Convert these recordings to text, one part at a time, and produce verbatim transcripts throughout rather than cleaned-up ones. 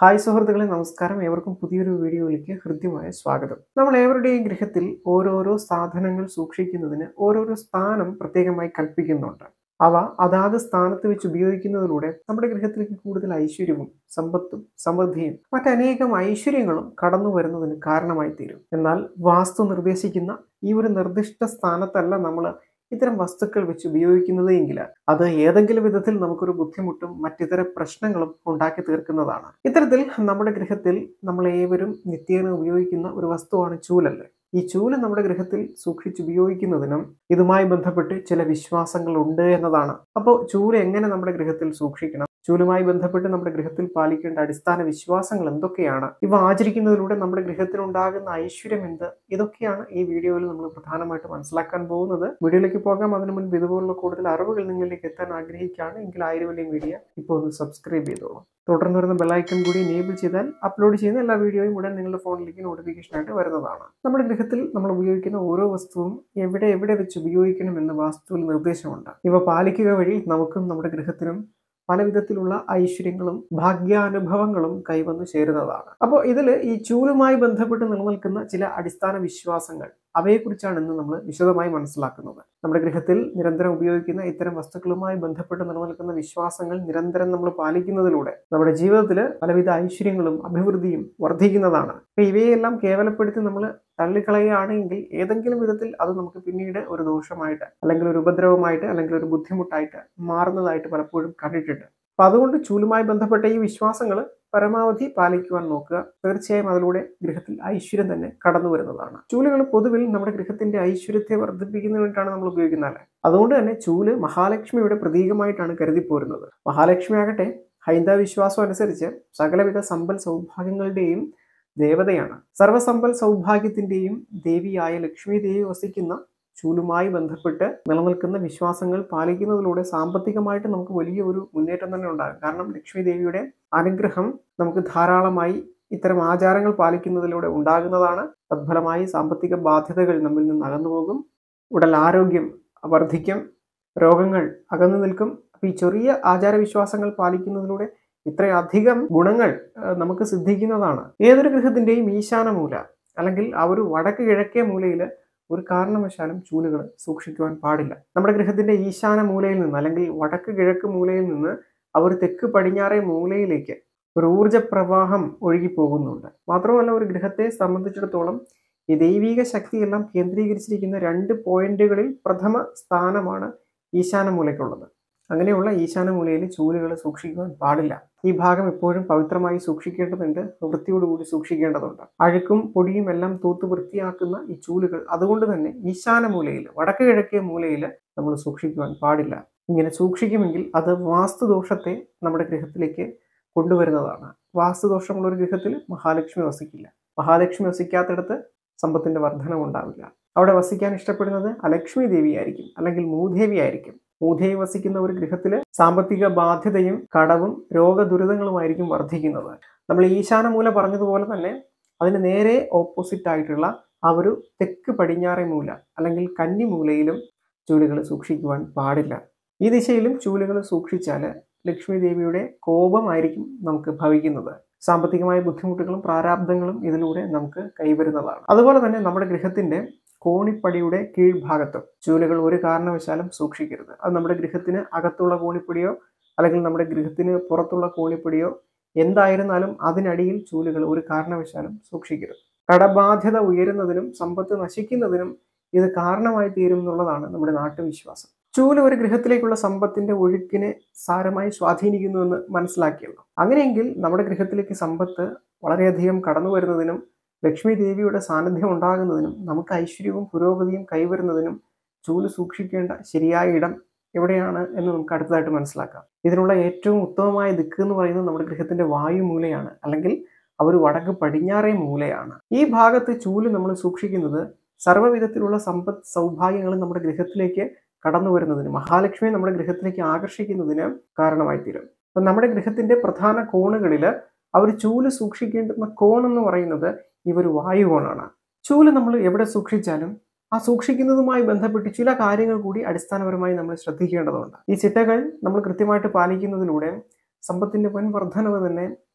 Hi സുഹൃത്തുക്കളെ, നമസ്കാരം. ഏവർക്കും പുതിയൊരു വീഡിയോയിലേക്ക് ഹൃദ്യമായ സ്വാഗതം. നമ്മൾ ഏവരുടെയും ഗൃഹത്തിൽ ഓരോരോ സാധനങ്ങൾ സൂക്ഷിക്കുന്നതിന് ഓരോരോ സ്ഥാനം പ്രത്യേകമായി കൽപ്പിക്കുന്നുണ്ട്. അവ അതാത് സ്ഥാനത്ത് വെച്ച് ഉപയോഗിക്കുന്നതിലൂടെ നമ്മുടെ ഗൃഹത്തിലേക്ക് കൂടുതൽ ഐശ്വര്യവും സമ്പത്തും സമൃദ്ധിയും മറ്റനേകം ഐശ്വര്യങ്ങളും കടന്നു വരുന്നതിന് കാരണമായി തീരും. എന്നാൽ വാസ്തു നിർദ്ദേശിക്കുന്ന ഈ ഒരു നിർദ്ദിഷ്ട സ്ഥാനത്തല്ല നമ്മൾ ഇത്തരം വസ്തുക്കൾ വെച്ച് ഉപയോഗിക്കുന്നത് എങ്കിൽ അത് ഏതെങ്കിലും വിധത്തിൽ നമുക്കൊരു ബുദ്ധിമുട്ടും മറ്റിതര പ്രശ്നങ്ങളും ഉണ്ടാക്കി തീർക്കുന്നതാണ്. ഇത്തരത്തിൽ നമ്മുടെ ഗൃഹത്തിൽ നമ്മൾ ഏവരും നിത്യേന ഉപയോഗിക്കുന്ന ഒരു വസ്തുവാണ് ചൂലല്ല്. ഈ ചൂല് നമ്മുടെ ഗൃഹത്തിൽ സൂക്ഷിച്ചുപയോഗിക്കുന്നതിനും ഇതുമായി ബന്ധപ്പെട്ട് ചില വിശ്വാസങ്ങൾ ഉണ്ട് എന്നതാണ്. അപ്പോൾ ചൂല് എങ്ങനെ നമ്മുടെ ഗൃഹത്തിൽ സൂക്ഷിക്കണം, ചൂലുമായി ബന്ധപ്പെട്ട് നമ്മുടെ ഗൃഹത്തിൽ പാലിക്കേണ്ട അടിസ്ഥാന വിശ്വാസങ്ങൾ എന്തൊക്കെയാണ്, ഇവ ആചരിക്കുന്നതിലൂടെ നമ്മുടെ ഗൃഹത്തിനുണ്ടാകുന്ന ഐശ്വര്യം എന്ത്, ഇതൊക്കെയാണ് ഈ വീഡിയോയിൽ നമ്മൾ പ്രധാനമായിട്ട് മനസ്സിലാക്കാൻ പോകുന്നത്. വീഡിയോയിലേക്ക് പോകാം. അതിനു മുൻപ് ഇതുപോലുള്ള കൂടുതൽ അറിവുകൾ നിങ്ങളിലേക്ക് എത്താൻ ആഗ്രഹിക്കുകയാണ് എങ്കിൽ ആയിരം വലിയ മീഡിയ ഇപ്പോൾ ഒന്ന് സബ്സ്ക്രൈബ് ചെയ്തോളൂ. തുടർന്ന് വരുന്ന ബെല്ലൈക്കൺ കൂടി എനേബിൾ ചെയ്താൽ അപ്ലോഡ് ചെയ്യുന്ന എല്ലാ വീഡിയോയും ഉടൻ നിങ്ങളുടെ ഫോണിലേക്ക് നോട്ടിഫിക്കേഷൻ ആയിട്ട് വരുന്നതാണ്. നമ്മുടെ ഗൃഹത്തിൽ നമ്മൾ ഉപയോഗിക്കുന്ന ഓരോ വസ്തുവും എവിടെ എവിടെ വെച്ച് ഉപയോഗിക്കണം എന്ന വാസ്തുവിൽ നിർദ്ദേശമുണ്ട്. ഇവ പാലിക്കുക വഴി നമുക്കും നമ്മുടെ ഗൃഹത്തിനും പല വിധത്തിലുള്ള ഐശ്വര്യങ്ങളും ഭാഗ്യാനുഭവങ്ങളും കൈവന്നു ചേരുന്നതാണ്. അപ്പോൾ ഇതിൽ ഈ ചൂലുമായി ബന്ധപ്പെട്ട് നിലനിൽക്കുന്ന ചില അടിസ്ഥാന വിശ്വാസങ്ങൾ, അവയെക്കുറിച്ചാണ് ഇന്ന് നമ്മൾ വിശദമായി മനസ്സിലാക്കുന്നത്. നമ്മുടെ ഗൃഹത്തിൽ നിരന്തരം ഉപയോഗിക്കുന്ന ഇത്തരം വസ്തുക്കളുമായി ബന്ധപ്പെട്ട് നിലനിൽക്കുന്ന വിശ്വാസങ്ങൾ നിരന്തരം നമ്മൾ പാലിക്കുന്നതിലൂടെ നമ്മുടെ ജീവിതത്തിൽ പലവിധ ഐശ്വര്യങ്ങളും അഭിവൃദ്ധിയും വർദ്ധിക്കുന്നതാണ്. അപ്പൊ ഇവയെല്ലാം കേവലപ്പെടുത്തി നമ്മൾ തള്ളിക്കളയുകയാണെങ്കിൽ ഏതെങ്കിലും വിധത്തിൽ അത് നമുക്ക് പിന്നീട് ഒരു ദോഷമായിട്ട് അല്ലെങ്കിൽ ഒരു ഉപദ്രവമായിട്ട് അല്ലെങ്കിൽ ഒരു ബുദ്ധിമുട്ടായിട്ട് മാറുന്നതായിട്ട് പലപ്പോഴും കണ്ടിട്ടുണ്ട്. അപ്പൊ അതുകൊണ്ട് ചൂലുമായി ബന്ധപ്പെട്ട ഈ വിശ്വാസങ്ങൾ പരമാവധി പാലിക്കുവാൻ നോക്കുക. തീർച്ചയായും അതിലൂടെ ഗൃഹത്തിൽ ഐശ്വര്യം തന്നെ കടന്നു വരുന്നതാണ്. ചൂലുകൾ പൊതുവിൽ നമ്മുടെ ഗൃഹത്തിന്റെ ഐശ്വര്യത്തെ വർദ്ധിപ്പിക്കുന്നതിന് വേണ്ടിയിട്ടാണ് നമ്മൾ ഉപയോഗിക്കുന്നത്. അതുകൊണ്ട് തന്നെ ചൂല് മഹാലക്ഷ്മിയുടെ പ്രതീകമായിട്ടാണ് കരുതിപ്പോരുന്നത്. മഹാലക്ഷ്മി ആകട്ടെ ഹൈന്ദവ വിശ്വാസം അനുസരിച്ച് സകലവിധ സമ്പൽ സൗഭാഗ്യങ്ങളുടെയും ദേവതയാണ്. സർവസമ്പൽ സൗഭാഗ്യത്തിന്റെയും ദേവിയായ ലക്ഷ്മി ദേവി വസിക്കുന്ന ചൂലുമായി ബന്ധപ്പെട്ട് നിലനിൽക്കുന്ന വിശ്വാസങ്ങൾ പാലിക്കുന്നതിലൂടെ സാമ്പത്തികമായിട്ട് നമുക്ക് വലിയ ഒരു മുന്നേറ്റം തന്നെ ഉണ്ടാകും. കാരണം ലക്ഷ്മി ദേവിയുടെ അനുഗ്രഹം നമുക്ക് ധാരാളമായി ഇത്തരം ആചാരങ്ങൾ പാലിക്കുന്നതിലൂടെ ഉണ്ടാകുന്നതാണ്. തത്ഫലമായി സാമ്പത്തിക ബാധ്യതകൾ നമ്മിൽ നിന്ന് അകന്നുപോകും, ഉടൽ ആരോഗ്യം വർദ്ധിക്കും, രോഗങ്ങൾ അകന്നു നിൽക്കും. അപ്പൊ ഈ ചെറിയ ആചാരവിശ്വാസങ്ങൾ പാലിക്കുന്നതിലൂടെ ഇത്രയധികം ഗുണങ്ങൾ നമുക്ക് സിദ്ധിക്കുന്നതാണ്. ഏതൊരു ഗൃഹത്തിന്റെയും ഈശാന മൂല അല്ലെങ്കിൽ ആ ഒരു വടക്ക് കിഴക്കേ മൂലയിൽ ഒരു കാരണവശാലും ചൂലുകൾ സൂക്ഷിക്കുവാൻ പാടില്ല. നമ്മുടെ ഗൃഹത്തിന്റെ ഈശാന മൂലയിൽ നിന്ന് അല്ലെങ്കിൽ വടക്ക് കിഴക്ക് മൂലയിൽ നിന്ന് അവർ തെക്ക് പടിഞ്ഞാറേ മൂലയിലേക്ക് ഒരു ഊർജ പ്രവാഹം ഒഴുകി പോകുന്നുണ്ട്. മാത്രമല്ല ഒരു ഗൃഹത്തെ സംബന്ധിച്ചിടത്തോളം ഈ ദൈവിക ശക്തിയെല്ലാം കേന്ദ്രീകരിച്ചിരിക്കുന്ന രണ്ട് പോയിന്റുകളിൽ പ്രഥമ സ്ഥാനമാണ് ഈശാന മൂലയ്ക്കുള്ളത്. അങ്ങനെയുള്ള ഈശാന മൂലയിൽ ചൂലുകൾ സൂക്ഷിക്കുവാൻ പാടില്ല. ഈ ഭാഗം എപ്പോഴും പവിത്രമായി സൂക്ഷിക്കേണ്ടതുണ്ട്, വൃത്തിയോടുകൂടി സൂക്ഷിക്കേണ്ടതുണ്ട്. അഴുക്കും പൊടിയും എല്ലാം തൂത്ത് വൃത്തിയാക്കുന്ന ഈ ചൂലുകൾ അതുകൊണ്ട് തന്നെ ഈശാന മൂലയിൽ വടക്ക് കിഴക്കേ മൂലയിൽ നമ്മൾ സൂക്ഷിക്കുവാൻ പാടില്ല. ഇങ്ങനെ സൂക്ഷിക്കുമെങ്കിൽ അത് വാസ്തുദോഷത്തെ നമ്മുടെ ഗൃഹത്തിലേക്ക് കൊണ്ടുവരുന്നതാണ്. വാസ്തുദോഷമുള്ള ഒരു ഗൃഹത്തിൽ മഹാലക്ഷ്മി വസിക്കില്ല. മഹാലക്ഷ്മി വസിക്കാത്തിടത്ത് സമ്പത്തിന്റെ വർധനം ഉണ്ടാവില്ല. അവിടെ വസിക്കാൻ ഇഷ്ടപ്പെടുന്നത് അലക്ഷ്മി ദേവിയായിരിക്കും അല്ലെങ്കിൽ മൂദേവി ആയിരിക്കും. മൂദേവി വസിക്കുന്ന ഒരു ഗൃഹത്തില് സാമ്പത്തിക ബാധ്യതയും കടവും രോഗദുരിതങ്ങളുമായിരിക്കും വർദ്ധിക്കുന്നത്. നമ്മൾ ഈശാന മൂല പറഞ്ഞതുപോലെ തന്നെ അതിന് നേരെ ഓപ്പോസിറ്റ് ആയിട്ടുള്ള ആ ഒരു തെക്ക് പടിഞ്ഞാറേ മൂല അല്ലെങ്കിൽ കന്നി മൂലയിലും ചൂലുകൾ സൂക്ഷിക്കുവാൻ പാടില്ല. ഈ ദിശയിലും ചൂലുകൾ സൂക്ഷിച്ചാൽ ലക്ഷ്മി ദേവിയുടെ കോപമായിരിക്കും നമുക്ക് ഭവിക്കുന്നത്. സാമ്പത്തികമായ ബുദ്ധിമുട്ടുകളും പ്രാരാബ്ദങ്ങളും ഇതിലൂടെ നമുക്ക് കൈവരുന്നതാണ്. അതുപോലെ തന്നെ നമ്മുടെ ഗൃഹത്തിന്റെ കോണിപ്പടിയുടെ കീഴ്ഭാഗത്തും ചൂലുകൾ ഒരു കാരണവശാലും സൂക്ഷിക്കരുത്. അത് നമ്മുടെ ഗൃഹത്തിന് അകത്തുള്ള കോണിപ്പടിയോ അല്ലെങ്കിൽ നമ്മുടെ ഗൃഹത്തിന് പുറത്തുള്ള കോണിപ്പടിയോ എന്തായിരുന്നാലും അതിനടിയിൽ ചൂലുകൾ ഒരു കാരണവശാലും സൂക്ഷിക്കരുത്. കടബാധ്യത ഉയരുന്നതിനും സമ്പത്ത് നശിക്കുന്നതിനും ഇത് കാരണമായി തീരും എന്നുള്ളതാണ് നമ്മുടെ നാട്ടുവിശ്വാസം. ചൂല് ഒരു ഗൃഹത്തിലേക്കുള്ള സമ്പത്തിന്റെ ഒഴുക്കിനെ സാരമായി സ്വാധീനിക്കുന്നുവെന്ന് മനസ്സിലാക്കിയല്ലോ. അങ്ങനെയെങ്കിൽ നമ്മുടെ ഗൃഹത്തിലേക്ക് സമ്പത്ത് വളരെയധികം കടന്നു വരുന്നതിനും ലക്ഷ്മി ദേവിയുടെ സാന്നിധ്യം ഉണ്ടാകുന്നതിനും നമുക്ക് ഐശ്വര്യവും പുരോഗതിയും കൈവരുന്നതിനും ചൂല് സൂക്ഷിക്കേണ്ട ശരിയായ ഇടം എവിടെയാണ് എന്ന് നമുക്ക് അടുത്തതായിട്ട് മനസ്സിലാക്കാം. ഇതിനുള്ള ഏറ്റവും ഉത്തമമായ ദിക്ക് എന്ന് പറയുന്നത് നമ്മുടെ ഗൃഹത്തിന്റെ വായുമൂലയാണ് അല്ലെങ്കിൽ അവർ വടക്ക് പടിഞ്ഞാറേ മൂലയാണ്. ഈ ഭാഗത്ത് ചൂല് നമ്മൾ സൂക്ഷിക്കുന്നത് സർവ്വവിധത്തിലുള്ള സമ്പത്ത് സൗഭാഗ്യങ്ങളും നമ്മുടെ ഗൃഹത്തിലേക്ക് കടന്നു വരുന്നതിന്, മഹാലക്ഷ്മിയെ നമ്മുടെ ഗൃഹത്തിലേക്ക് ആകർഷിക്കുന്നതിന് കാരണമായി തീരും. അപ്പം നമ്മുടെ ഗൃഹത്തിന്റെ പ്രധാന കോണുകളിൽ അവർ ചൂല് സൂക്ഷിക്കേണ്ടുന്ന കോൺ എന്ന് പറയുന്നത് ഈ ഒരു വായുകോണാണ്. ചൂല് നമ്മൾ എവിടെ സൂക്ഷിച്ചാലും ആ സൂക്ഷിക്കുന്നതുമായി ബന്ധപ്പെട്ട് ചില കാര്യങ്ങൾ കൂടി അടിസ്ഥാനപരമായി നമ്മൾ ശ്രദ്ധിക്കേണ്ടതുണ്ട്. ഈ ചിട്ടകൾ നമ്മൾ കൃത്യമായിട്ട് പാലിക്കുന്നതിലൂടെ സമ്പത്തിന്റെ വൻ വർധനവ് തന്നെ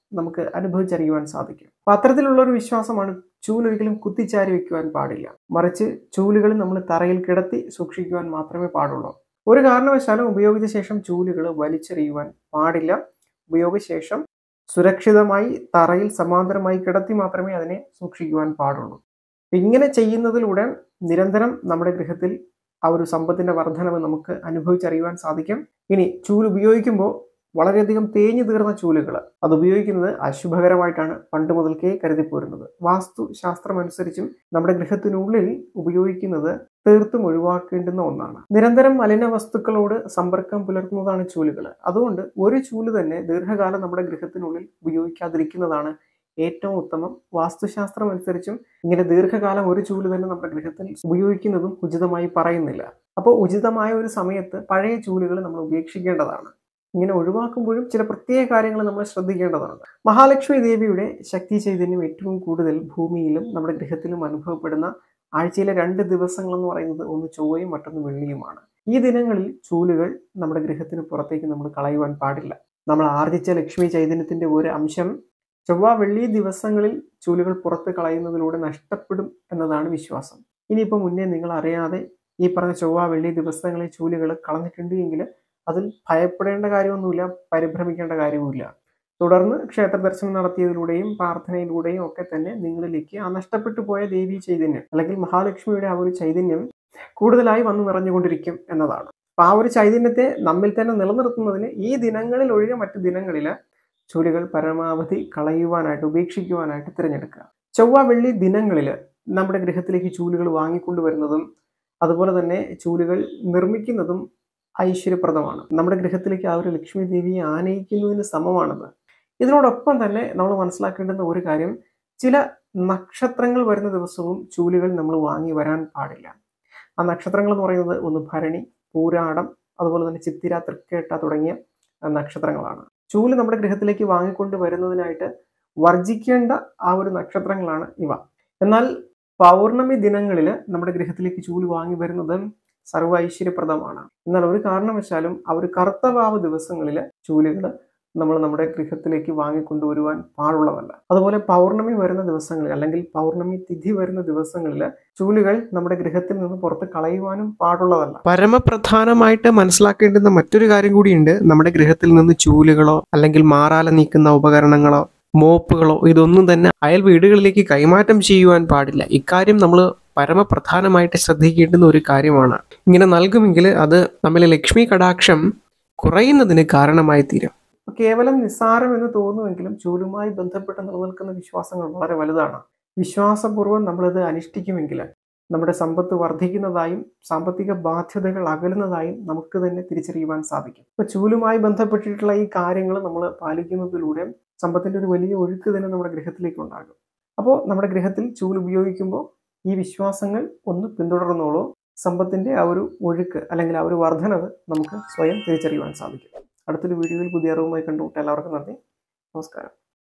നമുക്ക് അനുഭവിച്ചറിയുവാൻ സാധിക്കും. അപ്പം അത്തരത്തിലുള്ളൊരു വിശ്വാസമാണ് ചൂലൊരിക്കലും കുത്തിച്ചാരി വയ്ക്കുവാൻ പാടില്ല, മറിച്ച് ചൂലുകൾ നമ്മൾ തറയിൽ കിടത്തി സൂക്ഷിക്കുവാൻ മാത്രമേ പാടുള്ളൂ. ഒരു കാരണവശാലും ഉപയോഗിച്ച ശേഷം ചൂലുകൾ വലിച്ചെറിയുവാൻ പാടില്ല. ഉപയോഗശേഷം സുരക്ഷിതമായി തറയിൽ സമാന്തരമായി കിടത്തി മാത്രമേ അതിനെ സൂക്ഷിക്കുവാൻ പാടുള്ളൂ. ഇങ്ങനെ ചെയ്യുന്നതിലൂടെ നിരന്തരം നമ്മുടെ ഗൃഹത്തിൽ ആ ഒരു സമ്പത്തിന്റെ വർധനവ് നമുക്ക് അനുഭവിച്ചറിയുവാൻ സാധിക്കും. ഇനി ചൂല് ഉപയോഗിക്കുമ്പോൾ വളരെയധികം തേഞ്ഞു തീർന്ന ചൂലുകൾ അത് ഉപയോഗിക്കുന്നത് അശുഭകരമായിട്ടാണ് പണ്ട് മുതൽക്കേ കരുതിപ്പോരുന്നത്. വാസ്തു ശാസ്ത്രമനുസരിച്ചും നമ്മുടെ ഗൃഹത്തിനുള്ളിൽ ഉപയോഗിക്കുന്നത് തീർത്തും ഒഴിവാക്കേണ്ടുന്ന ഒന്നാണ്. നിരന്തരം മലിന വസ്തുക്കളോട് സമ്പർക്കം പുലർത്തുന്നതാണ് ചൂലുകൾ. അതുകൊണ്ട് ഒരു ചൂല് തന്നെ ദീർഘകാലം നമ്മുടെ ഗൃഹത്തിനുള്ളിൽ ഉപയോഗിക്കാതിരിക്കുന്നതാണ് ഏറ്റവും ഉത്തമം. വാസ്തുശാസ്ത്രം അനുസരിച്ചും ഇങ്ങനെ ദീർഘകാലം ഒരു ചൂല് തന്നെ നമ്മുടെ ഗൃഹത്തിൽ ഉപയോഗിക്കുന്നതും ഉചിതമായി പറയുന്നില്ല. അപ്പോൾ ഉചിതമായ ഒരു സമയത്ത് പഴയ ചൂലുകൾ നമ്മൾ ഉപേക്ഷിക്കേണ്ടതാണ്. ഇങ്ങനെ ഒഴിവാക്കുമ്പോഴും ചില പ്രത്യേക കാര്യങ്ങൾ നമ്മൾ ശ്രദ്ധിക്കേണ്ടതാണ്. മഹാലക്ഷ്മി ദേവിയുടെ ശക്തി ചൈതന്യം ഏറ്റവും കൂടുതൽ ഭൂമിയിലും നമ്മുടെ ഗൃഹത്തിലും അനുഭവപ്പെടുന്ന ആഴ്ചയിലെ രണ്ട് ദിവസങ്ങൾ എന്ന് പറയുന്നത് ഒന്ന് ചൊവ്വയും മറ്റൊന്ന് വെള്ളിയുമാണ്. ഈ ദിനങ്ങളിൽ ചൂലുകൾ നമ്മുടെ ഗൃഹത്തിന് പുറത്തേക്ക് നമ്മൾ കളയുവാൻ പാടില്ല. നമ്മൾ ആർജിച്ച ലക്ഷ്മി ചൈതന്യത്തിന്റെ ഒരു അംശം ചൊവ്വ വെള്ളി ദിവസങ്ങളിൽ ചൂലുകൾ പുറത്ത് കളയുന്നതിലൂടെ നഷ്ടപ്പെടും എന്നതാണ് വിശ്വാസം. ഇനിയിപ്പോൾ മുന്നേ നിങ്ങൾ അറിയാതെ ഈ പറഞ്ഞ ചൊവ്വ വെള്ളി ദിവസങ്ങളിൽ ചൂലുകൾ കളഞ്ഞിട്ടുണ്ട് എങ്കിൽ അതിൽ ഭയപ്പെടേണ്ട കാര്യമൊന്നുമില്ല, പരിഭ്രമിക്കേണ്ട കാര്യവുമില്ല. തുടർന്ന് ക്ഷേത്ര ദർശനം നടത്തിയതിലൂടെയും പ്രാർത്ഥനയിലൂടെയും ഒക്കെ തന്നെ നിങ്ങളിലേക്ക് ആ നഷ്ടപ്പെട്ടു പോയ ദേവീ ചൈതന്യം അല്ലെങ്കിൽ മഹാലക്ഷ്മിയുടെ ആ ഒരു ചൈതന്യം കൂടുതലായി വന്നു നിറഞ്ഞുകൊണ്ടിരിക്കും എന്നതാണ്. അപ്പൊ ആ ഒരു ചൈതന്യത്തെ നമ്മിൽ തന്നെ നിലനിർത്തുന്നതിന് ഈ ദിനങ്ങളിൽ ഒഴികെ മറ്റു ദിനങ്ങളിൽ ചൂലുകൾ പരമാവധി കളയുവാനായിട്ട് ഉപേക്ഷിക്കുവാനായിട്ട് തിരഞ്ഞെടുക്കുക. ചൊവ്വ വെള്ളി ദിനങ്ങളിൽ നമ്മുടെ ഗൃഹത്തിലേക്ക് ചൂലുകൾ വാങ്ങിക്കൊണ്ടുവരുന്നതും അതുപോലെ തന്നെ ചൂലുകൾ നിർമ്മിക്കുന്നതും ഐശ്വര്യപ്രദമാണ്. നമ്മുടെ ഗൃഹത്തിലേക്ക് ആ ഒരു ലക്ഷ്മി ദേവിയെ ആനയിക്കുന്നതിന് സമമാണത്. ഇതിനോടൊപ്പം തന്നെ നമ്മൾ മനസ്സിലാക്കേണ്ടുന്ന ഒരു കാര്യം, ചില നക്ഷത്രങ്ങൾ വരുന്ന ദിവസവും ചൂലുകൾ നമ്മൾ വാങ്ങി വരാൻ പാടില്ല. ആ നക്ഷത്രങ്ങൾ എന്ന് പറയുന്നത് ഒന്ന് ഭരണി, പൂരാടം, അതുപോലെ തന്നെ ചിത്തിര, തൃക്കേട്ട തുടങ്ങിയ നക്ഷത്രങ്ങളാണ്. ചൂല് നമ്മുടെ ഗൃഹത്തിലേക്ക് വാങ്ങിക്കൊണ്ട് വരുന്നതിനായിട്ട് വർജിക്കേണ്ട ആ ഒരു നക്ഷത്രങ്ങളാണ് ഇവ. എന്നാൽ പൗർണമി ദിനങ്ങളിൽ നമ്മുടെ ഗൃഹത്തിലേക്ക് ചൂല് വാങ്ങി വരുന്നത് സർവ്വ ഐശ്വര്യപ്രദമാണ്. എന്നാൽ ഒരു കാരണവശാലും ആ ഒരു കർത്തവാവ് ദിവസങ്ങളിൽ ചൂലുകൾ നമ്മൾ നമ്മുടെ ഗൃഹത്തിലേക്ക് വാങ്ങിക്കൊണ്ടുവരുവാൻ പാടുള്ളതല്ല. അതുപോലെ പൗർണമി വരുന്ന ദിവസങ്ങളിൽ അല്ലെങ്കിൽ പൗർണമി തിഥി വരുന്ന ദിവസങ്ങളിൽ ചൂലുകൾ നമ്മുടെ ഗൃഹത്തിൽ നിന്ന് പുറത്ത് കളയുവാനും പാടുള്ളതല്ല. പരമപ്രധാനമായിട്ട് മനസ്സിലാക്കേണ്ടുന്ന മറ്റൊരു കാര്യം കൂടിയുണ്ട്. നമ്മുടെ ഗൃഹത്തിൽ നിന്ന് ചൂലുകളോ അല്ലെങ്കിൽ മാറാല നീക്കുന്ന ഉപകരണങ്ങളോ മോപ്പുകളോ ഇതൊന്നും തന്നെ അയൽ വീടുകളിലേക്ക് കൈമാറ്റം ചെയ്യുവാൻ പാടില്ല. ഇക്കാര്യം നമ്മൾ പരമപ്രധാനമായിട്ട് ശ്രദ്ധിക്കേണ്ടുന്ന ഒരു കാര്യമാണ്. ഇങ്ങനെ നൽകുമെങ്കിൽ അത് നമ്മിലെ ലക്ഷ്മി കടാക്ഷം കുറയുന്നതിന് കാരണമായി തീരും. കേവലം നിസ്സാരം എന്ന് തോന്നുമെങ്കിലും ചൂലുമായി ബന്ധപ്പെട്ട് നിലനിൽക്കുന്ന വിശ്വാസങ്ങൾ വളരെ വലുതാണ്. വിശ്വാസപൂർവ്വം നമ്മളിത് അനുഷ്ഠിക്കുമെങ്കിൽ നമ്മുടെ സമ്പത്ത് വർദ്ധിക്കുന്നതായും സാമ്പത്തിക ബാധ്യതകൾ അകലുന്നതായും നമുക്ക് തന്നെ തിരിച്ചറിയുവാൻ സാധിക്കും. ഇപ്പൊ ചൂലുമായി ബന്ധപ്പെട്ടിട്ടുള്ള ഈ കാര്യങ്ങൾ നമ്മൾ പാലിക്കുന്നതിലൂടെ സമ്പത്തിന്റെ ഒരു വലിയ ഒഴുക്ക് തന്നെ നമ്മുടെ ഗൃഹത്തിലേക്ക് ഉണ്ടാകും. അപ്പോൾ നമ്മുടെ ഗൃഹത്തിൽ ചൂല് ഉപയോഗിക്കുമ്പോൾ ഈ വിശ്വാസങ്ങൾ ഒന്ന് പിന്തുടർന്നോളൂ. സമ്പത്തിന്റെ ആ ഒരു ഒഴുക്ക് അല്ലെങ്കിൽ ആ ഒരു വർധനവ് നമുക്ക് സ്വയം തിരിച്ചറിയുവാൻ സാധിക്കും. അടുത്തൊരു വീഡിയോയിൽ പുതിയ അറിവുമായി കണ്ടുമുട്ടാം. എല്ലാവർക്കും നന്ദി, നമസ്കാരം.